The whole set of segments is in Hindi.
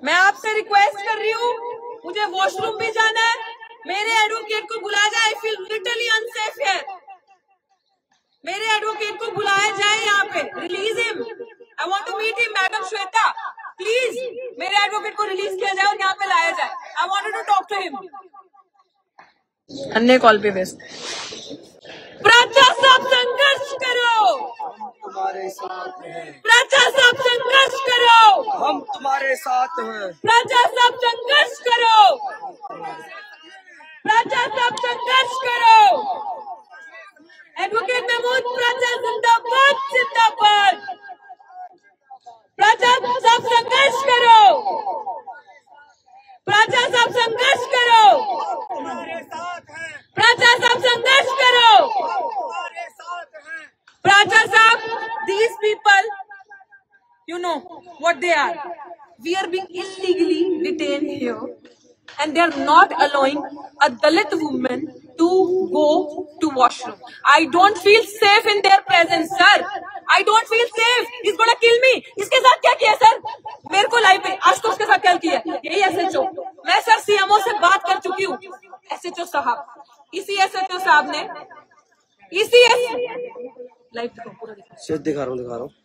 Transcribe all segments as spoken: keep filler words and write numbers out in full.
मैं आपसे रिक्वेस्ट कर रही हूँ, मुझे वॉशरूम भी जाना है, मेरे एडवोकेट को बुलाया जाए। I feel literally unsafe here. मेरे एडवोकेट को बुलाया जाए यहाँ पे, release him. I want to meet him. Madam Shweta, please मेरे एडवोकेट को रिलीज किया जाए और यहाँ पे लाया जाए। I wanted to talk to him. अन्य कॉल पे व्यस्त। प्राचा साहब संघर्ष करो, तुम्हारे साथ हैं। प्राचा साहब संघर्ष करो, हम तुम्हारे साथ हैं। प्राचा साहब संघर्ष करो, प्राचा साहब संघर्ष करो। एडवोकेट महमूद प्राचा जिंदाबाद, जिंदाबाद। प्राचा साहब संघर्ष करो, प्राचा साहब संघर्ष करो, तुम्हारे साथ हैं। प्राचा साहब संघर्ष करो, तुम्हारे साथ हैं। प्राचा साहब, these people, you know what they are. We are being illegally detained here, and they are not allowing a Dalit woman to go to washroom. I don't feel safe in their presence, sir. I don't feel safe. He's gonna kill me. इसके साथ क्या किया सर? मेरे को लाइव पे आशुतोष के साथ क्या किया? यही एसएचओ। मैं सर सीएमओ से बात कर चुकी हूँ। एसएचओ साहब, इसी एसएचओ साहब ने, इसी एस लाइव दिखाओ, पूरा दिखाओ। सिर्फ दिखा रहा हूँ, दिखा रहा हूँ।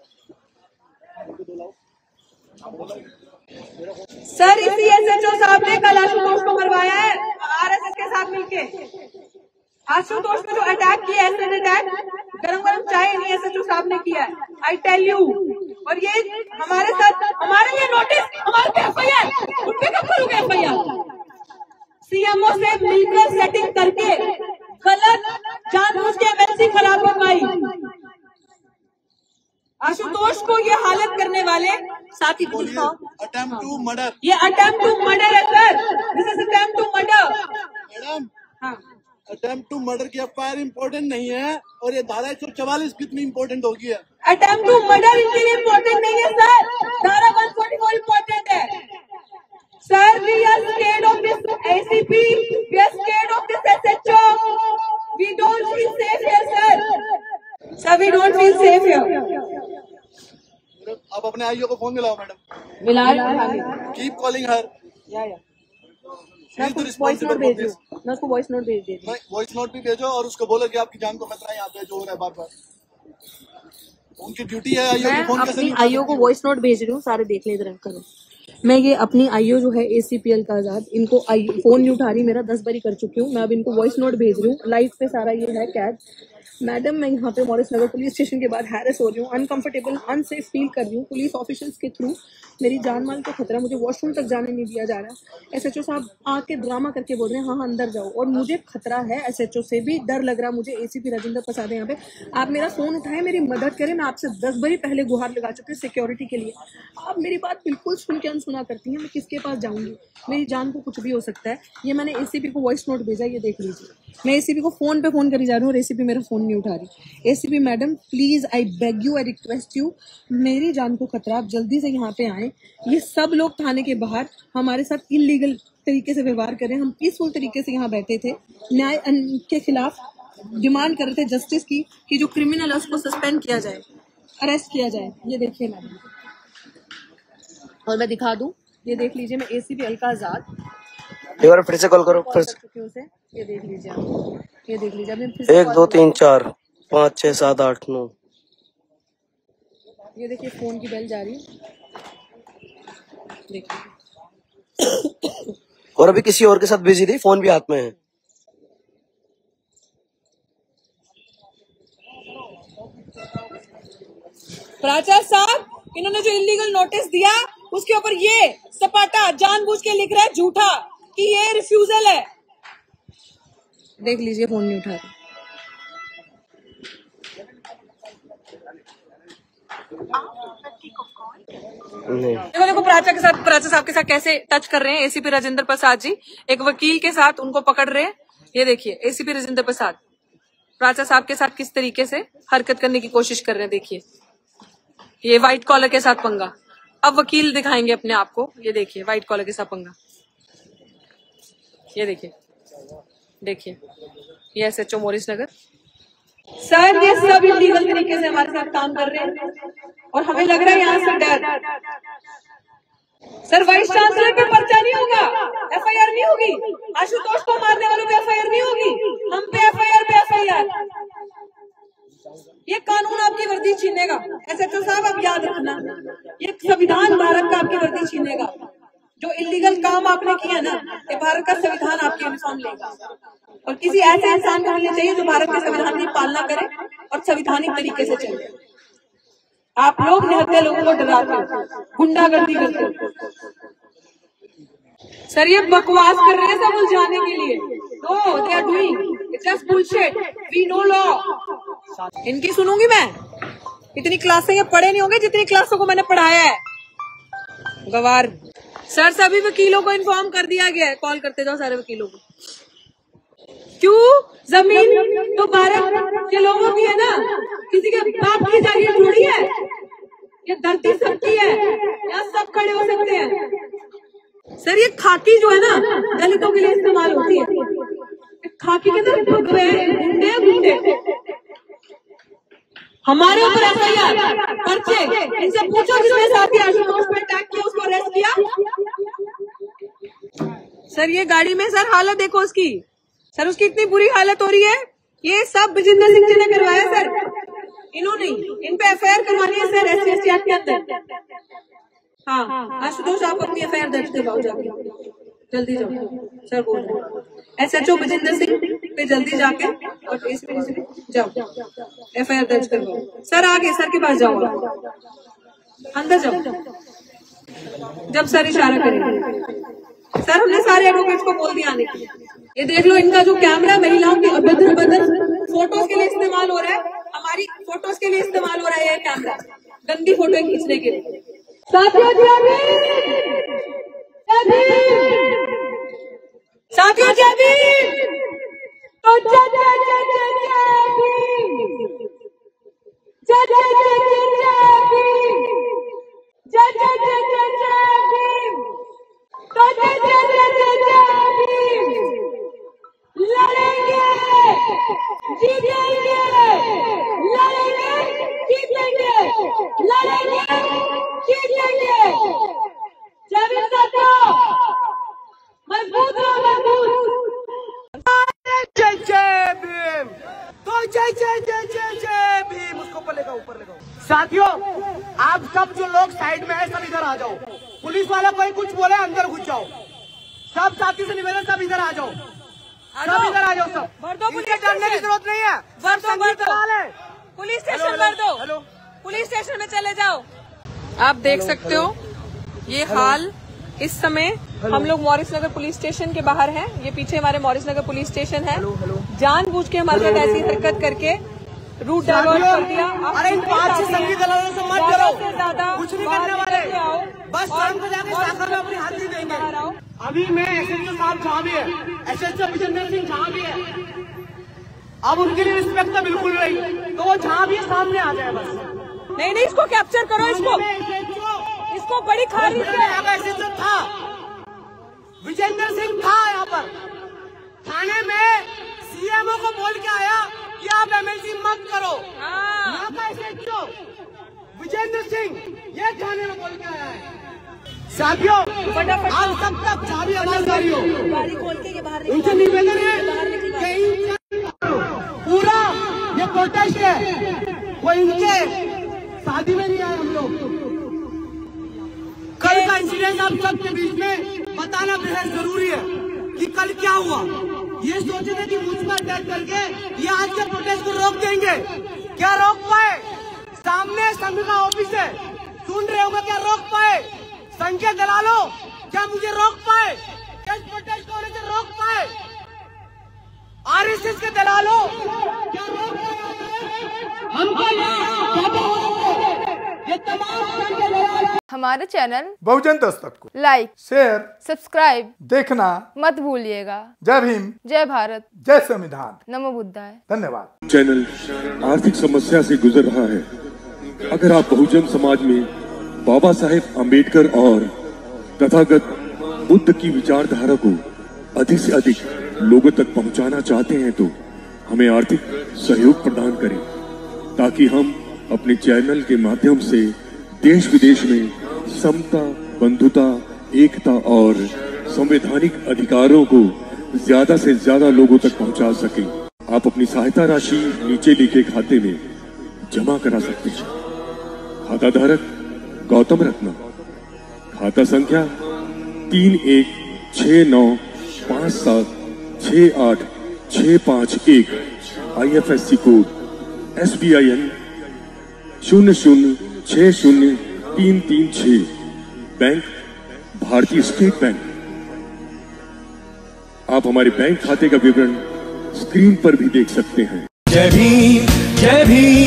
सर इसी एसएचओ साहब ने कल आशुतोष को मरवाया है आरएसएस के साथ मिलके। आशुतोष पे जो अटैक किया, एसिड अटैक, गरम गरम चाय नहीं एसएचओ साहब ने किया है। I tell you. और ये हमारे साथ, हमारे लिए नोटिस, हमारे पे एफआईआर, उनके कब करोगे एफआईआर? सीएमओ से मिलकर सेटिंग करके गलत जानबूझ के एमएलसी खराब करवाई। आशुतोष को ये हालत करने वाले साथी को दिखाओ। अटेम्प्ट टू मर्डर, ये अटेम्प्ट टू मर्डर है sir. This is attempt to murder. Madam हाँ, अटेम्प्ट टू मर्डर की एफआईआर इम्पोर्टेंट नहीं है, और ये धारा एक सौ चवालीस कितनी इम्पोर्टेंट होगी है। अटेम्प्ट टू मर्डर इनके लिए इम्पोर्टेंट नहीं है सर, धारा एक सौ चौवालीस इम्पोर्टेंट है sir. We are scared of this ACP, we are scared of this SHO. We don't feel safe here sir. Sir we don't feel safe here. आप अपने आईओ को फोन मिलाओ मैडम। मिला कीप कॉलिंग हर। या या मैं उसको वॉइस नोट भेज दूं, मैं उसको वॉइस नोट भेज दे दूं। वॉइस नोट भी भेजो और उसको बोलो कि आपकी जान को खतरा है, यहाँ पे जो हो रहा है बार बार। उनकी ड्यूटी है आईओ को फोन कैसे। अपनी आईओ को वॉइस नोट भेज रही हूँ, सारे देख ले इधर करो। मैं ये अपनी आईओ जो है एसीपीएल का आजाद, इनको फोन नहीं उठा रही, मेरा दस बारी कर चुकी हूँ। मैं अब इनको वॉइस नोट भेज रही हूँ, लाइव पे सारा ये है कैद। मैडम मैं यहाँ पे मॉरिस नगर पुलिस स्टेशन के बाद हैरेस हो रही हूँ, अनकंफर्टेबल अनसेफ फील कर रही हूँ। पुलिस ऑफिसर्स के थ्रू मेरी जान माल को खतरा, मुझे वॉशरूम तक जाने नहीं दिया जा रहा। एसएचओ साहब आके ड्रामा करके बोल रहे हैं हाँ हाँ अंदर जाओ, और मुझे खतरा है। एसएचओ से भी डर लग रहा मुझे। एसीपी राजेंद्र प्रसाद है यहाँ पे, आप मेरा फोन उठाएं, मेरी मदद करें। मैं आपसे दस बारी पहले गुहार लगा चुकी हूँ सिक्योरिटी के लिए। आप मेरी बात बिल्कुल सुन के अनसुना करती हैं। मैं किसके पास जाऊंगी? मेरी जान को कुछ भी हो सकता है। ये मैंने एसीपी को वॉइस नोट भेजा, ये देख लीजिए। मैं एसीपी को फोन पे फोन करी जा रही हूँ और एसीपी मेरा फोन नहीं उठा रही। ACP madam please, I beg you, I request you, मेरी जान को खतरा, आप जल्दी से यहाँ पे आए। ये सब लोग थाने के बाहर हमारे साथ इलीगल तरीके से व्यवहार कर रहे हैं। हम पीसफुल तरीके से यहाँ बैठे थे, न्याय के खिलाफ डिमांड कर रहे थे जस्टिस की, कि जो क्रिमिनल है उसको सस्पेंड किया जाए, अरेस्ट किया जाए। ये देखिए मैडम, और मैं दिखा दूं, ये देख लीजिए, मैं एसीपी अलका आजाद एक बार फिर से कॉल करो फिर से। उसे ये देख लीजिए आप, ये देख लीजिए अभी फिर से एक दो तीन चार पाँच छः सात आठ नौ। ये देखिए फोन की बेल जा रही है, देखिए। और अभी किसी और के साथ बिजी थी, फोन भी हाथ में है। प्राचार्य साहब, इन्होंने जो इलीगल नोटिस दिया उसके ऊपर ये सपाटा जानबूझ के लिख रहा है झूठा कि ये रिफ्यूजल है। देख लीजिए फोन नहीं उठा रहा। देखो देखो प्राचार्य के साथ, प्राचार्य साहब के साथ कैसे टच कर रहे हैं एसीपी राजेंद्र प्रसाद जी, एक वकील के साथ उनको पकड़ रहे हैं। ये देखिए एसीपी राजेंद्र प्रसाद प्राचार्य साहब के साथ किस तरीके से हरकत करने की कोशिश कर रहे हैं। देखिए ये व्हाइट कॉलर के साथ पंगा। अब वकील दिखाएंगे अपने आप को। ये देखिए व्हाइट कॉलर के साथ पंगा। ये देखिए, देखिए ये एसएचओ मॉरिस नगर। सर ये सब इलीगल तरीके से हमारे साथ काम कर रहे हैं और हमें लग रहा है यहाँ से डर। सर वाइस चांसलर पे पर्चा नहीं होगा, एफ आई आर नहीं होगी, आशुतोष को मारने वालों पे एफ आई आर नहीं होगी, हम पे एफ आई आर पे एफ आई आर। ये कानून आपकी वर्दी छीनेगा। एस एच ओ साहब आप याद रखना, ये संविधान भारत का आपकी वर्दी छीनेगा। जो इलीगल काम आपने किया ना, ये भारत का संविधान आपकी यूनिफॉर्म लेगा। और किसी ऐसे इंसान को मिलना चाहिए जो भारत के संविधान की पालना करे और संवैधानिक तरीके से चले। आप लोग निहत्थे लोगों को डराते हो, गुंडागर्दी करते हो। सर ये बकवास कर रहे हैं सब उलझाने के लिए। No, they are doing just bullshit, we know law. इनकी सुनूंगी मैं? इतनी क्लासें ये पढ़े नहीं होंगे जितनी क्लासों को मैंने पढ़ाया है। गवार सर, सभी वकीलों को इन्फॉर्म कर दिया गया है, कॉल करते जाओ सारे वकीलों को। क्यों? जमीन तो भारत के लोगों की है ना, किसी के बाप की जागीर थोड़ी है। ये धरती सबकी है, यहाँ सब खड़े हो सकते हैं। सर ये खाकी जो है ना, दलितों के लिए इस्तेमाल होती है। खाकी के अंदर भगवे गुंडे गुंडे हमारे ऊपर एफ आई आर पर्चे। इनसे पूछो किसने साथी आशुतोष पे अटैक किया, उसको अरेस्ट किया। सर ये गाड़ी में सर हालत देखो उसकी, सर उसकी इतनी बुरी हालत हो रही है। ये सब विजेंद्र सिंह जी ने करवाया सर, इन्होंने। इन पे एफ आई आर करवानी है sir, S C S T act के अंदर। हाँ आशुतोष, आप अपनी एफ आई आर दर्ज करवाओ, जाके जल्दी जाओ। सर बोल रहे S H O Vijendra Singh पे जल्दी जाके और इस पे जाओ, एफ आई आर दर्ज करवाओ। सर आगे, सर के पास जाओ, अंदर जाओ, जब सर इशारा करेंगे। सर हमने सारे एडवोकेट्स को बोल दिया आने के लिए। ये देख लो, इनका जो कैमरा महिलाओं की अभद्र भद्र फोटोज के लिए इस्तेमाल हो रहा है, हमारी फोटोज के लिए इस्तेमाल हो रहा है ये कैमरा, गंदी फोटो खींचने के लिए। साथियों जय भीम, साथियों जय भीम, तो जय जय जय जय जय भीम, जय जय जय जय जय भीम, जय जय जय जय जय भीम, तो जय जय जय जय जय भीम। लड़ेंगे जीतेंगे, लड़ेंगे जीतेंगे, लड़ेंगे जीतेंगे। जय भीम साथियों, मजबूत रहो, मजबूत। जय जय भीम, तो जय जय जय जय जय भीम। उसको ऊपर लेगा, ऊपर लेगा। साथियों, आप सब जो लोग साइड में है, सब इधर आ जाओ। पुलिस वाला कोई कुछ बोले अंदर घुस जाओ। सब साथी से निवेदन, सब इधर आ जाओ, सब इधर आ जाओ। सब भर दो, पुलिस डरने की जरूरत नहीं है। भर दो, भर दो, पुलिस स्टेशन भर दो, पुलिस स्टेशन में चले जाओ। आप देख सकते हो ये हाल इस समय हम लोग मॉरिस नगर पुलिस स्टेशन के बाहर हैं। ये पीछे हमारे मॉरिस नगर पुलिस स्टेशन है। जानबूझ के हमारे साथ ऐसी हरकत करके रूट डाइवर्ट कर दिया। अरे इन पांच छह संगी दलालों से मत डरो, ज्यादा कुछ नहीं करने वाले। बस शाम को जाके सागर में अपनी हाजिरी देंगे। अभी मैं एस एच ओ साहब जहाँ भी है, S H O Vijendra Singh जहाँ भी है, अब उनके लिए रिस्पेक्ट तो बिल्कुल नहीं, तो वो जहाँ भी सामने आ जाए बस। नहीं नहीं, इसको कैप्चर करो, इसको इसको बड़ी खारी से। एस एच ओ था, विजेंद्र सिंह था यहाँ पर थाने में, सी एम ओ को बोल के आया कि आप एम एल सी मत करो। यहाँ का S H O Vijendra Singh ये थाने में बोल के आया है। साथियों, आप सब तक चाबी आवाजदारी हो, गाड़ी खोल के ये बाहर उनसे निवेदन है कि पूरा ये प्रोटेस्ट है, वो इनके शादी में नहीं आए हम लोग। कल का इंसिडेंट आप सबके बीच में बताना बेहद जरूरी है कि कल क्या हुआ। ये सोचे थे कि मुझ पर अटैक करके ये आज के प्रोटेस्ट को रोक देंगे, क्या रोक पाए? सामने संघ का ऑफिस है, सुन रहे होंगे, क्या रोक पाए? संघ के दलालों, क्या मुझे रोक पाए? इस प्रोटेस्ट को होने से रोक पाए? आर एस एस के दलालों, क्या रोक पाए? हमको ये तमाम संघ के दलाल हमारे चैनल बहुजन दस्तक को लाइक, शेयर, सब्सक्राइब देखना मत भूलिएगा। जय भीम, जय भारत, जय संविधान, नमो बुद्धाय। धन्यवाद। चैनल आर्थिक समस्या से गुजर रहा है। अगर आप बहुजन समाज में बाबा साहेब अम्बेडकर और तथागत बुद्ध की विचारधारा को अधिक से अधिक लोगों तक पहुंचाना चाहते हैं तो हमें आर्थिक सहयोग प्रदान करें, ताकि हम अपने चैनल के माध्यम से देश विदेश में समता, बंधुता, एकता और संवैधानिक अधिकारों को ज्यादा से ज्यादा लोगों तक पहुंचा सके। आप अपनी सहायता राशि नीचे लिखे खाते में जमा करा सकते हैं। खाता धारक गौतम रत्ना, खाता संख्या तीन एक छह नौ पाँच सात छह आठ छह पाँच एक, I F S C code S B I N शून्य शून्य छह शून्य तीन तीन छह, बैंक भारतीय स्टेट बैंक। आप हमारे बैंक खाते का विवरण स्क्रीन पर भी देख सकते हैं। जय भीम, जय भीम।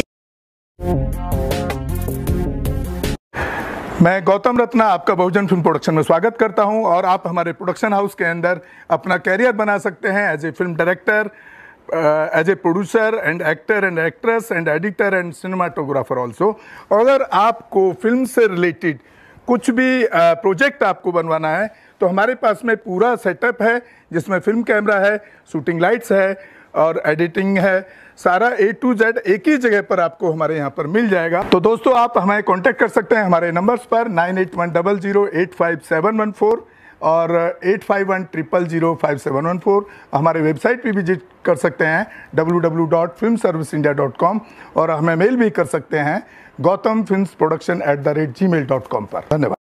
मैं गौतम रत्ना आपका बहुजन फिल्म प्रोडक्शन में स्वागत करता हूं और आप हमारे प्रोडक्शन हाउस के अंदर अपना कैरियर बना सकते हैं as a film director, as a producer and actor and actress and editor and cinematographer also. अगर आपको फिल्म से रिलेटेड कुछ भी प्रोजेक्ट आपको बनवाना है तो हमारे पास में पूरा सेटअप है, जिसमें फिल्म कैमरा है, शूटिंग लाइट्स है और एडिटिंग है। सारा ए टू जेड एक ही जगह पर आपको हमारे यहाँ पर मिल जाएगा। तो दोस्तों, आप हमें कांटेक्ट कर सकते हैं हमारे नंबर्स पर nine eight one double zero eight five seven one four और eight five one triple zero five seven one four. हमारे वेबसाइट पे विजिट कर सकते हैं W W W dot film service India dot com और हमें मेल भी कर सकते हैं Gautam films production at the rate Gmail dot com पर। धन्यवाद।